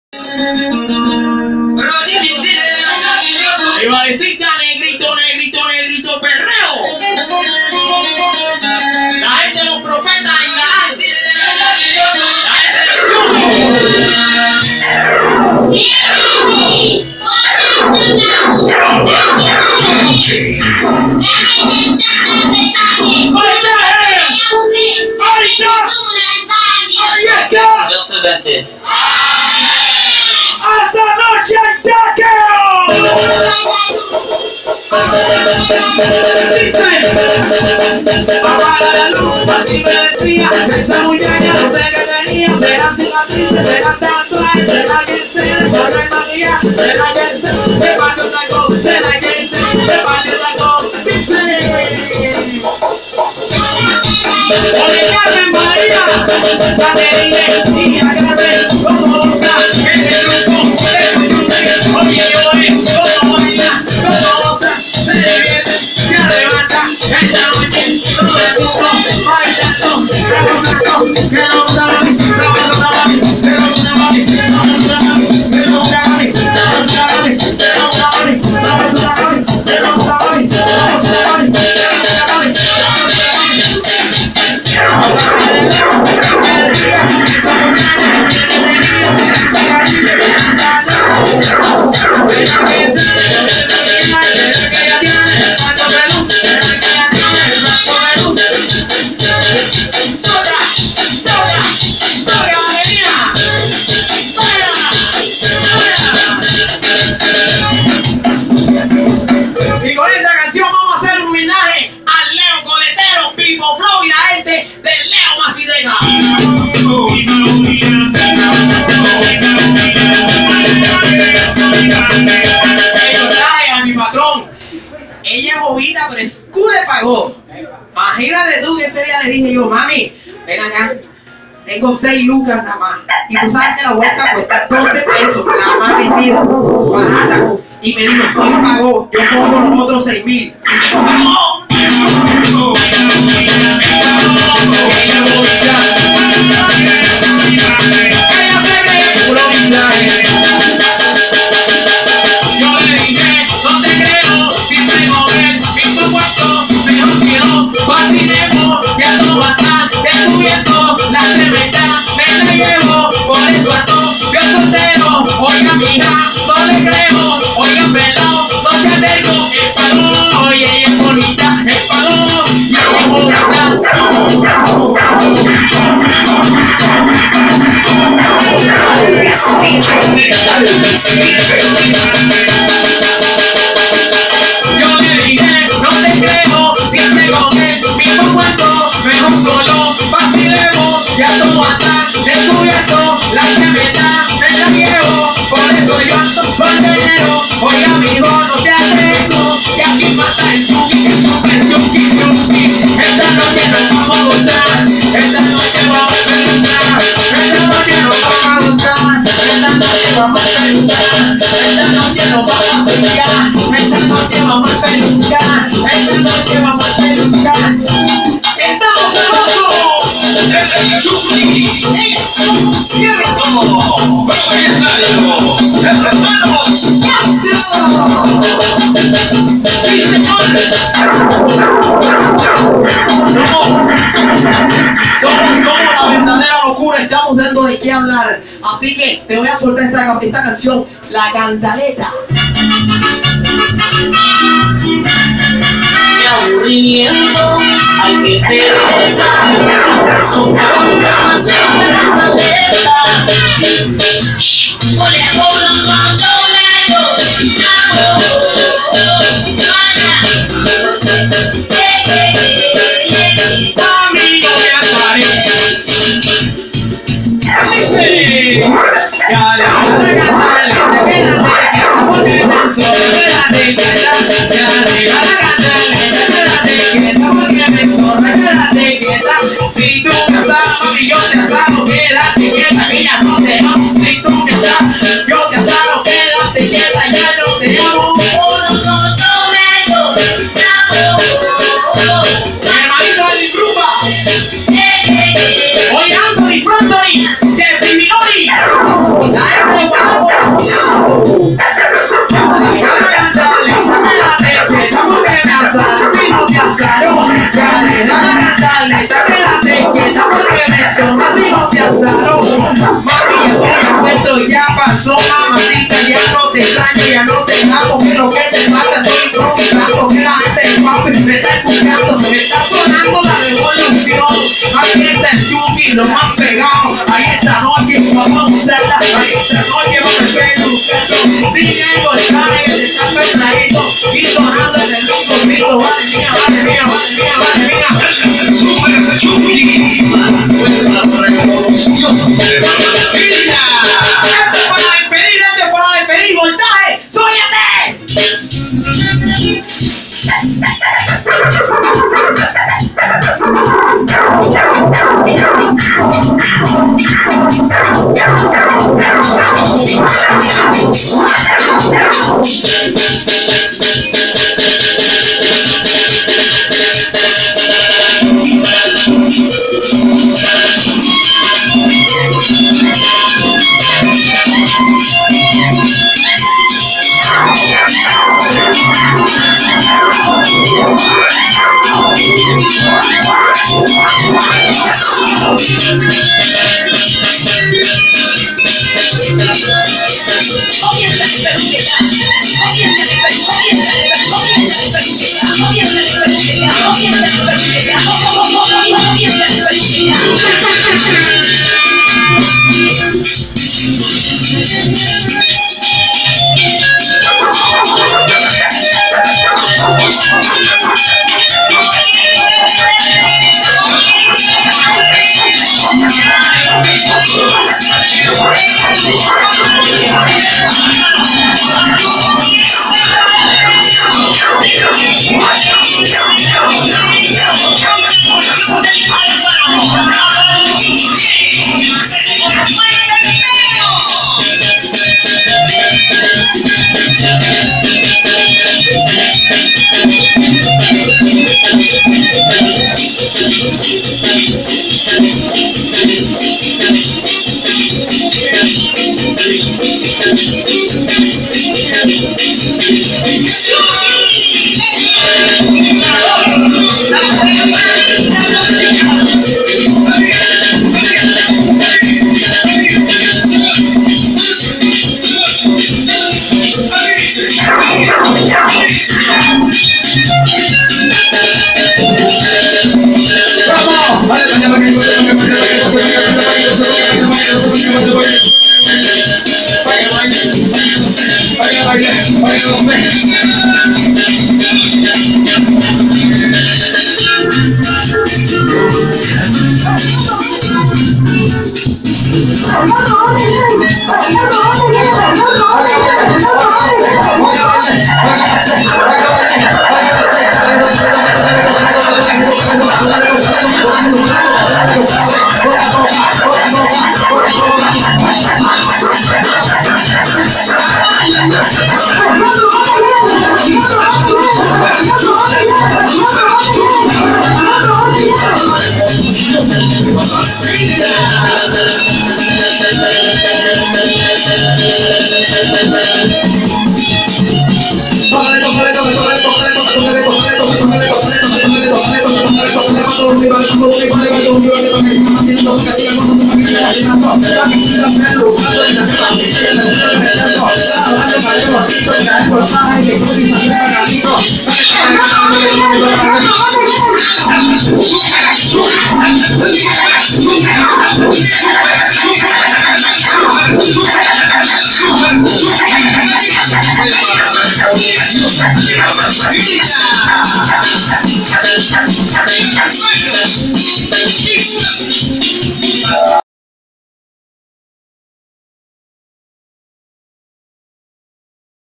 Ibarecita, negrito, negrito, negrito, perreo. La gente de los profetas en la gente de los ¡Hasta noche el taqueo! Apaga la luz, así me decía. Esa muchacha no sé qué tenía. Serán cicatrices, serán tatuajes. Será que se por el maquillaje. Será que se me partió la cosa. Será que se me partió la cosa. Oye, Carmen María, Caterine, niña Carmen, como goza, que te truco, oye, yo como baila, como goza, se divierte, se arrebata, esta noche, todo el mundo, bailando, rebosando, que no gusta mami, que no gusta mami, que no gusta mami, que no gusta mami, que no gusta mami, que no gusta mami, que no gusta mami, que no gusta mami, que no gusta mami, que no gusta mami, que no gusta mami. Y con esta canción vamos a hacer un homenaje al Leo Coletero, Pipo Flow y la gente de Leo Macideja. Yo traje a mi patrón. Ella es bobita, pero es cool, le pagó. Imagínate tú que ese día le dije yo, mami, ven acá. Tengo 6 lucas nada más. Y tú sabes que la vuelta cuesta 12 pesos. Nada más visita. Barata. Y me dijo, si me pagó, yo pongo los otros 6.000. Y me dijo, ¡no! Ella se cree puro mensaje. Yo le dije, no te creo, siempre con él, mismo puesto, mejor que no, vacilemos, que a todo va a estar descubierto, la tremenda me la llevo, por el cuarto, yo soltero, oiga mija, no le creo, oiga pelado, no se acerco, el palo, oye ella es bonita, el palo, y ella es bonita. Yo le dije, no te creo, siempre con él, mismo cuento, mejor solo, vacilemos, ya todo está descubierto, la tremenda me la llevo, por eso yo ando soltero, oye amigo, no te arreglo, que aquí mata el chuki, esta noche nos vamos a gozar, esta noche vamos a pelucar, esta noche nos vamos a gozar, esta noche vamos a pelucar, esta noche nos vamos a pelucar, esta noche vamos a pelucar, esta noche vamos a pelucar. ¡Estamos celosos! ¡El chuki! ¡Es un cierto! ¡Propietario! ¡Hermanos Castro! ¡Sí, señor! Somos la verdadera locura, estamos dando de qué hablar. Así que te voy a soltar esta canción, La Cantaleta. Mi aburrimiento, al que te besa, son tantas es la cantaleta. Si tú me sabes, yo te asado, quédate quieta, que ya no te amo. Si tú me sabes, yo te asado, quédate quieta, ya no te amo. Hermanito de mi grupa, oye Anthony Frontoni, de Primilori, la gente de Eso ya pasó, mamacita, ya no te extraño, ya no te amo. Que lo que te pasa, estoy improvisando. Que la gente de papi me está escuchando. Me está sonando la revolución. Aquí está el Yuki, lo más pegado. Ahí esta noche vamos a usarla. Ahí esta noche vamos a hacer buscando. Dinero está en el está petradito. Y sonando en el loco grito. Vale mía, vale mía, vale mía, vale mía. Super Yuki, la revolución de la maravilla. Este para despedir, voltaje, ¡súbete!